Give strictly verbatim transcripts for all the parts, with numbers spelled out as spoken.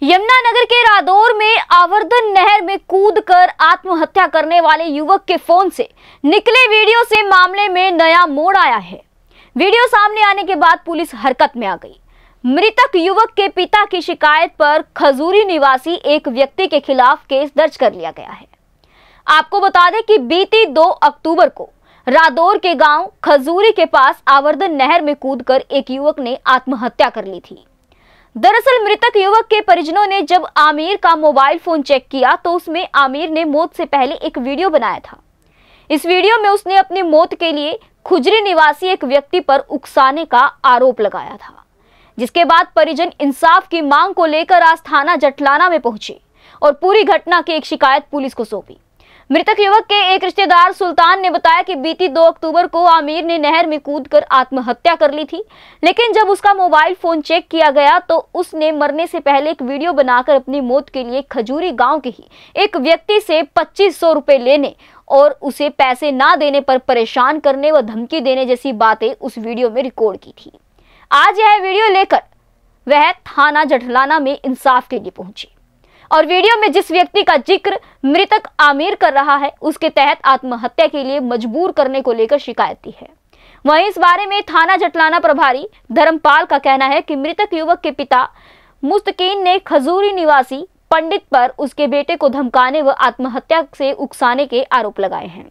यमुनानगर के रादौर में आवर्धन नहर में कूदकर आत्महत्या करने वाले युवक के फोन से निकले वीडियो से मामले में नया मोड़ आया है। वीडियो सामने आने के बाद पुलिस हरकत में आ गई। मृतक युवक के पिता की शिकायत पर खजूरी निवासी एक व्यक्ति के खिलाफ केस दर्ज कर लिया गया है। आपको बता दें कि बीती दो अक्टूबर को रादौर के गांव खजूरी के पास आवर्धन नहर में कूदकर एक युवक ने आत्महत्या कर ली थी। दरअसल मृतक युवक के परिजनों ने जब आमिर का मोबाइल फोन चेक किया तो उसमें आमिर ने मौत से पहले एक वीडियो बनाया था। इस वीडियो में उसने अपनी मौत के लिए खुजरी निवासी एक व्यक्ति पर उकसाने का आरोप लगाया था, जिसके बाद परिजन इंसाफ की मांग को लेकर आज थाना जटलाना में पहुंचे और पूरी घटना की एक शिकायत पुलिस को सौंपी। मृतक युवक के एक रिश्तेदार सुल्तान ने बताया कि बीती दो अक्टूबर को आमिर ने नहर में कूदकर आत्महत्या कर ली थी, लेकिन जब उसका मोबाइल फोन चेक किया गया तो उसने मरने से पहले एक वीडियो बनाकर अपनी मौत के लिए खजूरी गांव के ही एक व्यक्ति से पच्चीस सौ रुपए लेने और उसे पैसे ना देने पर परेशान करने व धमकी देने जैसी बातें उस वीडियो में रिकॉर्ड की थी। आज यह वीडियो लेकर वह थाना जटलाना में इंसाफ के लिए पहुंची और वीडियो में जिस व्यक्ति का जिक्र मृतक आमिर कर रहा है उसके तहत आत्महत्या के लिए मजबूर करने को लेकर शिकायत दी है। वहीं इस बारे में थाना जटलाना प्रभारी धर्मपाल का कहना है कि मृतक युवक के पिता मुस्तकीन ने खजूरी निवासी पंडित पर उसके बेटे को धमकाने व आत्महत्या से उकसाने के आरोप लगाए हैं।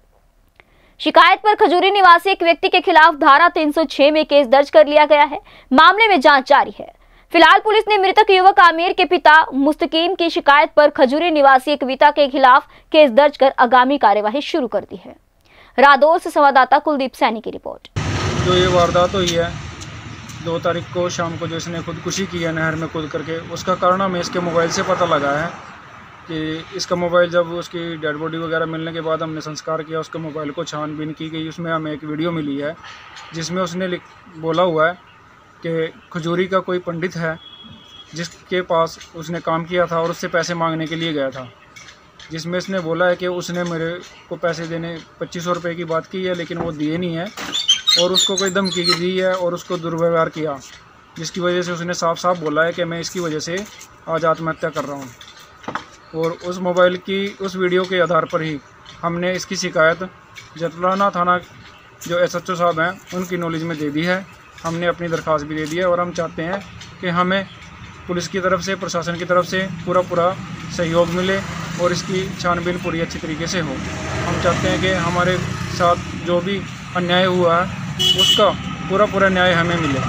शिकायत पर खजूरी निवासी एक व्यक्ति के खिलाफ धारा तीन सौ छह में केस दर्ज कर लिया गया है। मामले में जांच जारी है। फिलहाल पुलिस ने मृतक युवक आमिर के पिता मुस्तकीम की शिकायत पर खजूरी निवासी एक पिता के खिलाफ केस दर्ज कर आगामी कार्यवाही शुरू कर दी है। रादौर से संवाददाता कुलदीप सैनी की रिपोर्ट। जो ये वारदात हुई है दो तारीख को शाम को, जो इसने खुदकुशी की है नहर में कूद करके, उसका कारण हमें इसके मोबाइल से पता लगा है कि इसका मोबाइल जब उसकी डेड बॉडी वगैरह मिलने के बाद हमने संस्कार किया, उसके मोबाइल को छानबीन की गई। उसमें हमें एक वीडियो मिली है जिसमें उसने बोला हुआ है कि खजूरी का कोई पंडित है जिसके पास उसने काम किया था और उससे पैसे मांगने के लिए गया था, जिसमें इसने बोला है कि उसने मेरे को पैसे देने पच्चीस सौ रुपये की बात की है, लेकिन वो दिए नहीं है और उसको कोई धमकी दी है और उसको दुर्व्यवहार किया, जिसकी वजह से उसने साफ साफ बोला है कि मैं इसकी वजह से आज आत्महत्या कर रहा हूँ। और उस मोबाइल की उस वीडियो के आधार पर ही हमने इसकी शिकायत जटलाना थाना जो एस एच ओ साहब हैं उनकी नॉलेज में दे दी है। हमने अपनी दरख्वास्त भी दे दी है और हम चाहते हैं कि हमें पुलिस की तरफ से, प्रशासन की तरफ से पूरा पूरा सहयोग मिले और इसकी छानबीन पूरी अच्छी तरीके से हो। हम चाहते हैं कि हमारे साथ जो भी अन्याय हुआ है उसका पूरा पूरा न्याय हमें मिले।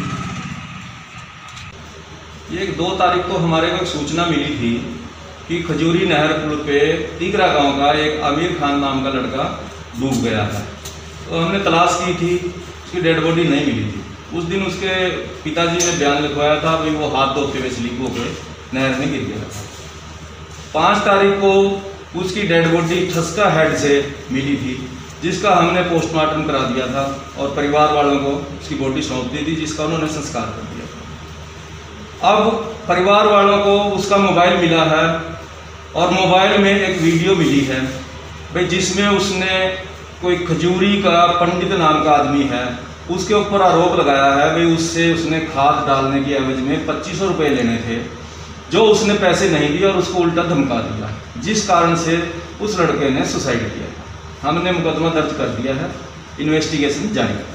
ये दो तारीख को हमारे को एक सूचना मिली थी कि खजूरी नहर पुल पे तीगरा गांव का एक आमिर खान नाम का लड़का डूब गया था। तो हमने तलाश की थी, उसकी डेड बॉडी नहीं मिली थी। उस दिन उसके पिताजी ने बयान लिखवाया था भाई वो हाथ धोते हुए स्लिप हो गए नहर में गिर गया था। पाँच तारीख को उसकी डेड बॉडी ठसका हेड से मिली थी, जिसका हमने पोस्टमार्टम करा दिया था और परिवार वालों को उसकी बॉडी सौंप दी थी, जिसका उन्होंने संस्कार कर दिया था। अब परिवार वालों को उसका मोबाइल मिला है और मोबाइल में एक वीडियो मिली है भाई, जिसमें उसने कोई खजूरी का पंडित नाम का आदमी है उसके ऊपर आरोप लगाया है भाई उससे उसने खाद डालने की एवज में पच्चीस सौ रुपये लेने थे, जो उसने पैसे नहीं दिए और उसको उल्टा धमका दिया, जिस कारण से उस लड़के ने सुसाइड किया। हमने मुकदमा दर्ज कर दिया है, इन्वेस्टिगेशन जारी है।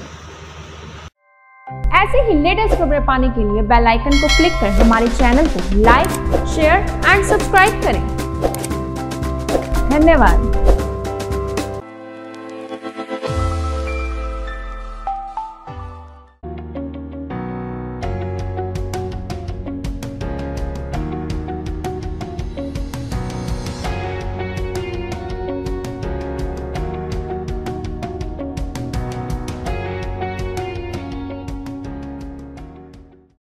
ऐसे ही लेटेस्ट खबरें पाने के लिए बेल आइकन को क्लिक कर हमारे चैनल को लाइक, शेयर एंड सब्सक्राइब करें। धन्यवाद।